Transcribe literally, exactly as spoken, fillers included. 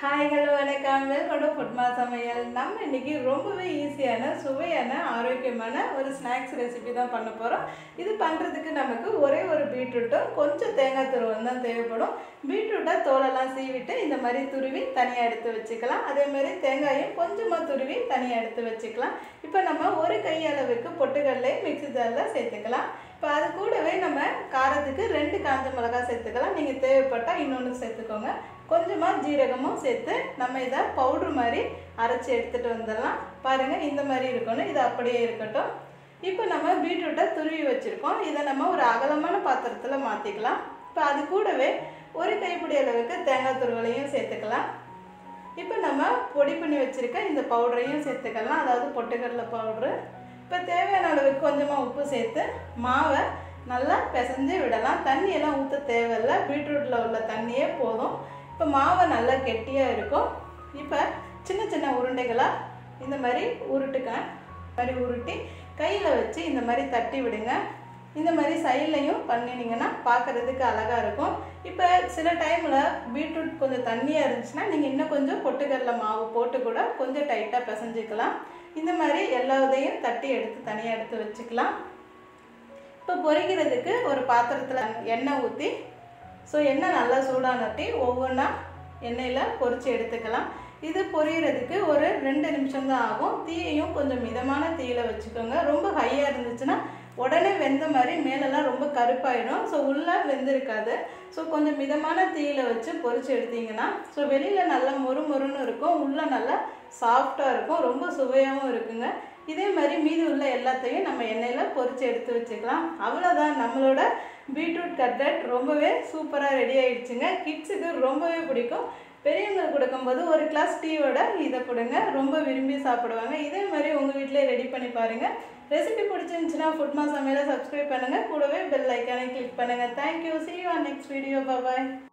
Hi hello வணக்கம் welcome to ஃபுட்மா சமையல். நம்ம இன்னைக்கு ரொம்பவே ஈஸியான சுவையான ஆரோக்கியமான ஒரு ஸ்நாக்ஸ் ரெசிபி தான் பண்ண போகிறோம். இது பண்ணுறதுக்கு நமக்கு ஒரே ஒரு பீட்ரூட்டும் கொஞ்சம் தேங்காய் துருவல் தான் தேவைப்படும். பீட்ரூட்டை தோலெல்லாம் சீவிட்டு இந்த மாதிரி துருவி தனியாக எடுத்து வச்சுக்கலாம். அதேமாதிரி தேங்காயும் கொஞ்சமாக துருவி தனியாக எடுத்து வச்சுக்கலாம். இப்போ நம்ம ஒரு கையளவுக்கு பொட்டுக்கடலை மிக்ஸி ஜாரில் சேர்த்துக்கலாம். இப்போ அது கூடவே நம்ம காரத்துக்கு ரெண்டு காஞ்ச மிளகாய் சேர்த்துக்கலாம். நீங்கள் தேவைப்பட்டால் இன்னொன்று சேர்த்துக்கோங்க. கொஞ்சமாக ஜீரகமும் சேர்த்து நம்ம இதை பவுட்ரு மாதிரி அரைச்சி எடுத்துகிட்டு வந்துடலாம். பாருங்கள், இந்த மாதிரி இருக்கணும். இது அப்படியே இருக்கட்டும். இப்போ நம்ம பீட்ரூட்டை துருவி வச்சுருக்கோம். இதை நம்ம ஒரு அகலமான பாத்திரத்தில் மாற்றிக்கலாம். இப்போ அது கூடவே ஒரு கைப்பிடி அளவுக்கு தேங்காய் துருவலையும் சேர்த்துக்கலாம். இப்போ நம்ம பொடி பண்ணி வச்சுருக்க இந்த பவுடரையும் சேர்த்துக்கலாம், அதாவது பொட்டுக்கடலை பவுட்ரு. இப்போ தேவையான அளவுக்கு கொஞ்சமாக உப்பு சேர்த்து மாவை நல்லா பிசைஞ்சு விடலாம். தண்ணியெல்லாம் ஊற்ற தேவையில்லை, பீட்ரூட்டில் உள்ள தண்ணியே போதும். இப்போ மாவை நல்லா கெட்டியாக இருக்கும். இப்போ சின்ன சின்ன உருண்டைகளாக இந்த மாதிரி உருட்டுக்க மாதிரி உருட்டி கையில் வச்சு இந்த மாதிரி தட்டி விடுங்க. இந்த மாதிரி சைட்லையும் பண்ணினீங்கன்னா பார்க்குறதுக்கு அழகாக இருக்கும். இப்போ சில டைமில் பீட்ரூட் கொஞ்சம் தண்ணியாக இருந்துச்சுன்னா நீங்கள் இன்னும் கொஞ்சம் பொட்டுக்கடலை மாவு போட்டு கூட கொஞ்சம் டைட்டாக பிசைஞ்சிக்கலாம். இந்த மாதிரி எல்லா இதையும் தட்டி எடுத்து தனியாக எடுத்து வச்சுக்கலாம். இப்போ பொரிக்கிறதுக்கு ஒரு பாத்திரத்தில் எண்ணெய் ஊற்றி, ஸோ எண்ணெய் நல்லா சூடானட்டி ஒவ்வொன்றா எண்ணெயில் பொரித்து எடுத்துக்கலாம். இது பொரிகிறதுக்கு ஒரு ரெண்டு நிமிஷம் தான் ஆகும். தீயையும் கொஞ்சம் மிதமான தீயில் வச்சுக்கோங்க. ரொம்ப ஹையாக இருந்துச்சுன்னா உடனே வெந்த மாதிரி மேலெல்லாம் ரொம்ப கருப்பாயிடும். ஸோ உள்ளே வெந்திருக்காது. ஸோ கொஞ்சம் மிதமான தீயில் வச்சு பொரித்து எடுத்தீங்கன்னா ஸோ வெளியில் நல்லா மொறு மொறுன்னு இருக்கும், உள்ளே நல்லா சாஃப்டாக இருக்கும், ரொம்ப சுவையாகவும் இருக்குங்க. இதே மாதிரி மீதி உள்ள எல்லாத்தையும் நம்ம எண்ணெயில் பொரித்து எடுத்து வச்சுக்கலாம். அவ்வளோதான், நம்மளோட பீட்ரூட் கட்லெட் ரொம்பவே சூப்பராக ரெடி ஆகிடுச்சுங்க. கிட்ஸுக்கு ரொம்பவே பிடிக்கும். பெரியவங்களுக்கு கொடுக்கும்போது ஒரு கிளாஸ் டீயோட இதை கொடுங்க, ரொம்ப விரும்பி சாப்பிடுவாங்க. இதே மாதிரி உங்கள் வீட்டிலே ரெடி பண்ணி பாருங்கள். ரெசிபி பிடிச்சிருந்துச்சுன்னா ஃபுட்மா சமையலை சப்ஸ்கிரைப் பண்ணுங்கள். கூடவே பெல் ஐக்கானை கிளிக் பண்ணுங்கள். Thank you. see you on next video. Bye bye.